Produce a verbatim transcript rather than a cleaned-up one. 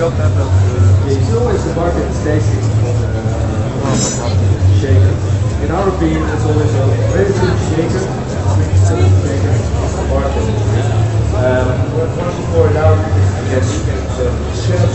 It's always the market is tasting uh, shaker. In our opinion, it's always a very good shaker. Shaker is the market. Um, once you pour it out, I guess you can uh,